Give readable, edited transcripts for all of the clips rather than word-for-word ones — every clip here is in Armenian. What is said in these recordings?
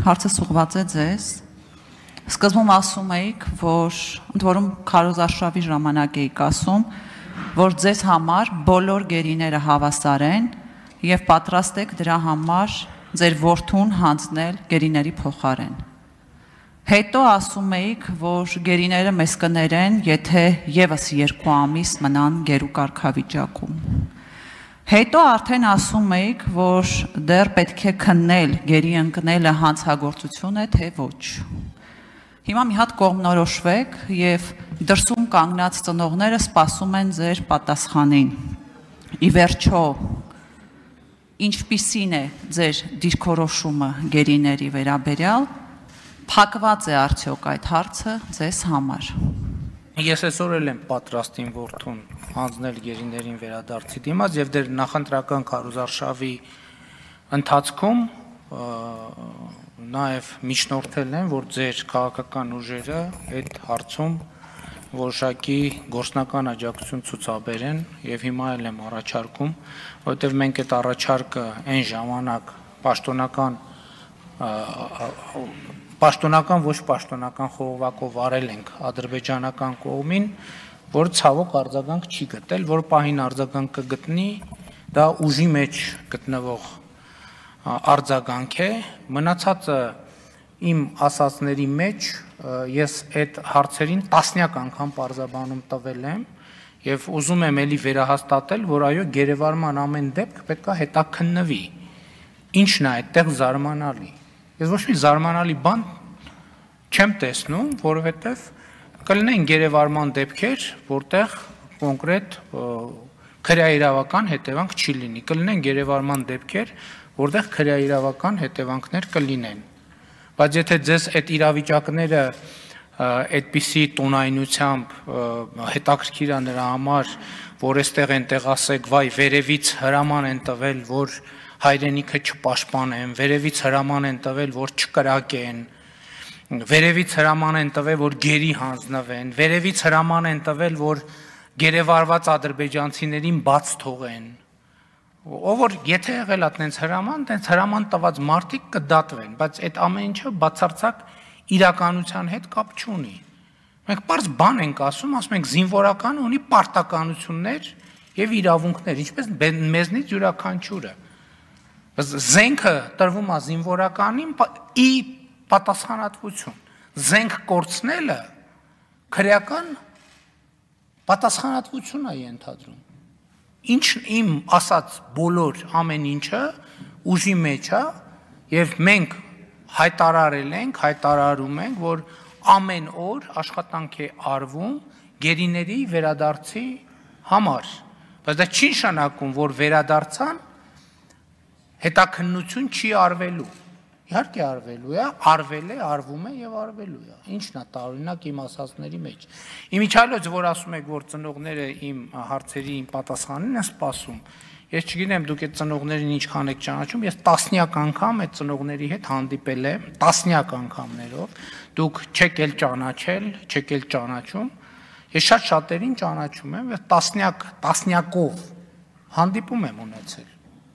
հարցը ուղղված է ձեզ։ Սկզբում ասում էիք, որ ընդ որում քարոզարշավի ժամանակ էիք ասում, որ ձեզ համար բոլոր գերիները հավասար են եւ պատրաստ եք դրա համար ձեր որդուն հանձնել գերիների փոխարեն։ Հետո ասում էիք, որ գերիները մեզ կներեն, եթե եւս 2 ամիս մնան գերու կարգավիճակում։ Հետո արդեն ասում էիք, որ դեռ պետք է քննել գերի ընկնելը հանցագործություն է, թե ոչ։ Հիմա մի հատ կողմնորոշվեք եւ դրսում կանգնած ծնողները սպասում են ձեր պատասխանին։ Ի վերջո, ինչպիսին է ձեր դիրքորոշումը գերիների վերաբերյալ, փակված է արդյոք այդ հարցը ձեզ համար։ Ես այսօր էլ եմ պատրաստ իմ որդուն հանձնել գերիներին վերադարձի դիմաց եւ դեր նախընտրական քարոզարշավի ընթացքում նաեւ միջնորդել են, որ ձեր քաղաքական ուժերը այդ հարցում որոշակի գործնական աջակցություն ցուցաբերեն եւ հիմա էլ եմ առաջարկում, որովհետեւ մենք այդ առաջարկը այն ժամանակ պաշտոնական ոչ պաշտոնական խողովակով արել ենք ադրբեջանական կողմին, որ ցավոք արձագանք չի գտել, որ պահին արձագանք կգտնի, դա ուժի մեջ գտնվող արձագանք է, մնացածը իմ ասածների մեջ ես այդ հարցերին տասնյակ անգամ պարզաբանում տվել եմ եւ ուզում եմ ելի վերահաստատել, որ այո, գերեվարման ամեն դեպք պետք է հետաքննվի։ Ինչն է այդտեղ զարմանալի։ Ես ոչ մի զարմանալի բան չեմ տեսնում, որովհետև կլինեն գերեվարման դեպքեր, որտեղ կոնկրետ քրեաիրավական հետևանք չի լինի, կլինեն գերեվարման դեպքեր, որտեղ քրեաիրավական հետևանքներ կլինեն։ Բայց եթե ձեզ այդ իրավիճակները այդպիսի տոնայնությամբ հետաքրքիր է նրա համար, որ այստեղ այնտեղ ասեք, վայ, վերևից հրաման են տվել, որ հայրենիքը չպաշտպանեն, վերևից հրաման են տվել, որ չկրակեն, վերևից հրաման են տվել, որ գերի հանձնվեն, վերևից հրաման են տվել, որ գերեվարված ադրբեջանցիներին բաց թողեն։ Ով որ եթե եղել է տենց հրաման տված մարդիկ կդատվեն, բայց այդ ամեն ինչը բացարձակ իրականության հետ կապ չունի։ Մենք պարզ բան ենք ասում ենք զինվորական ունի պարտականություններ եւ իրավունքներ, ինչպես մեզնից յուրաքանչյուրը։ Զենքը տրվում է զինվորականին ի պատասխանատվություն։ Զենք կորցնելը քրեական պատասխանատվություն է ենթադրում։ Ինչ իմ ասած բոլոր ամեն ինչը ուժի մեջ է եւ մենք հայտարարում ենք, որ ամեն օր աշխատանք է արվում գերիների վերադարձի համար։ Բայց դա չի նշանակում, որ վերադարձան հետաքննություն չի արվելու։ Իհարկե արվելու է, արվել է, արվում է եւ արվելու է։ Ինչն է տարօրինակ իմ ասածների մեջ։ Իմիջիալոց, որ ասում եք, որ ծնողները իմ հարցերի իմ պատասխանին են սպասում, ես չգիտեմ դուք այդ ծնողներին ինչքան եք ճանաչում, ես տասնյակ անգամ այդ ծնողների հետ հանդիպել եմ, տասնյակ անգամներով, դուք չեք էլ ճանաչել, չեք էլ ճանաչում, ես շատ շատերին ճանաչում եմ, ես տասնյակով հանդիպում եմ ունեցել։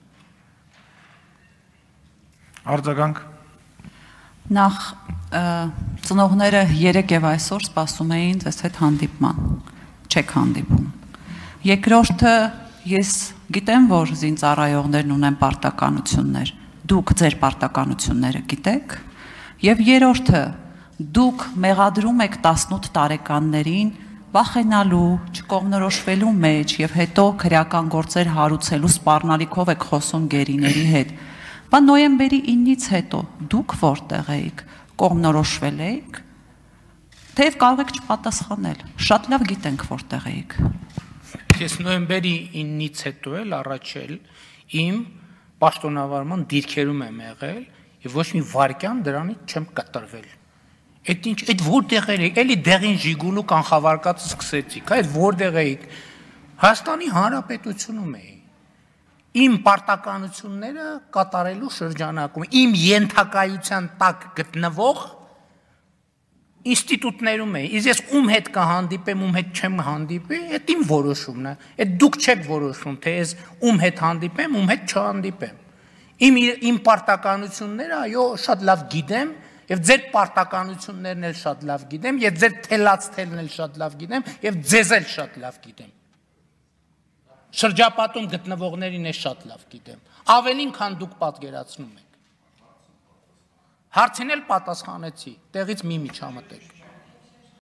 Արձագանք։ Նախ ծնողները երեկ եւ այսօր սպասում էին ձեզ հետ հանդիպման, չեք հանդիպում։ Երկրորդը ես գիտեմ, որ զինծառայողներն ունեն պարտականություններ, դուք ձեր պարտականությունները գիտեք, եւ երրորդը դուք մեղադրում եք 18 տարեկաններին վախենալու, չկողմնորոշվելու մեջ եւ հետո քրեական գործեր հարուցելու սպառնալիքով եք խոսում գերիների հետ։ Բա նոյեմբերի 9-ից հետո դուք որտեղ էիք, կողմնորոշվել էիք, թեև կարող եք չպատասխանել, շատ լավ գիտենք որտեղ էիք։ Ես նոյեմբերի 9-ից հետո էլ առաջ էլ իմ պաշտոնավարման դիրքերում եմ եղել եւ ոչ մի վարքյան դրանից չեմ կտրվել։ Այդ որտեղ էիք, էլի դեղին Ժիգուլու կանխավարկած սկսեցիք, այդ որտեղ էիք, Հայաստանի Հանրապետությունում էի։ Իմ պարտականությունները կատարելու շրջանակում, իմ ենթակայության տակ գտնվող ինստիտուտներում էի, իսկ ես ում հետ կհանդիպեմ, ում հետ չեմ հանդիպի, այդ իմ որոշումն է, այդ դուք չեք որոշում, թե ես ում հետ հանդիպեմ, ում հետ չհանդիպեմ։ Իմ պարտականությունները, այո, շատ լավ գիտեմ, եւ ձեր պարտականություններն էլ շատ լավ գիտեմ, եւ ձեր թելած թելն էլ շատ լավ գիտեմ, եւ ձեզ էլ շատ լավ գիտեմ։ Շրջապատում գտնվողներին է շատ լավ գիտեմ, ավելին քան դուք պատկերացնում եք։ Հարցին էլ պատասխանեցի, տեղից մի միջամտեք։